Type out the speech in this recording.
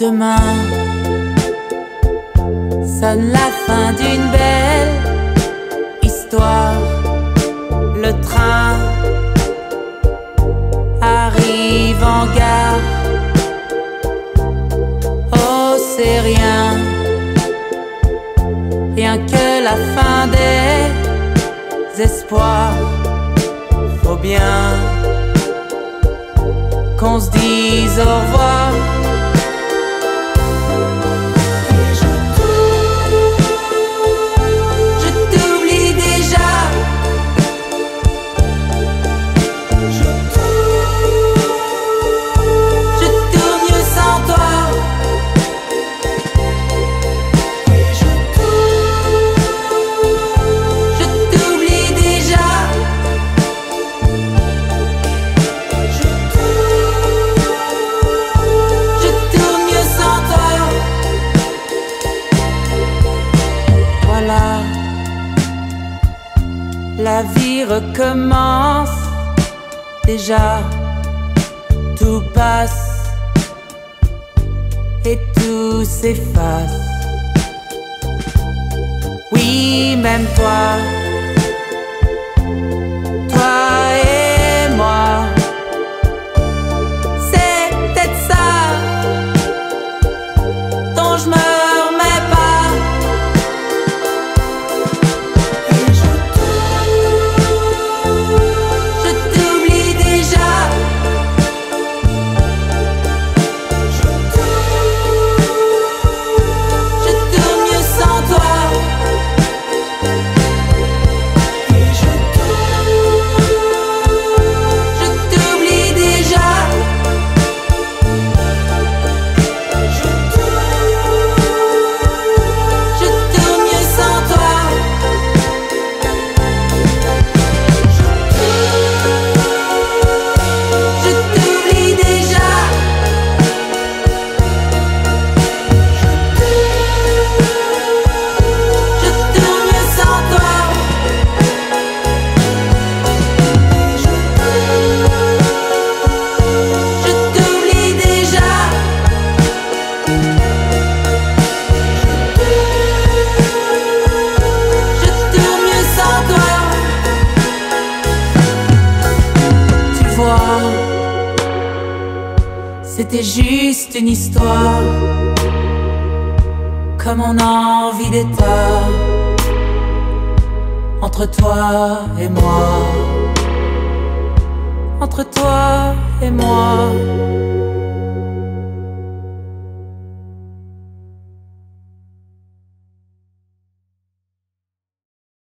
Demain sonne la fin d'une belle histoire. Le train arrive en gare. Oh, c'est rien, rien que la fin des espoirs. Faut bien qu'on se dise au revoir. La vie recommence déjà, tout passe et tout s'efface. Oui, même toi, toi et moi, c'est peut-être ça dont je me remets pas. C'était juste une histoire, comme on a envie d'état, entre toi et moi, entre toi et moi.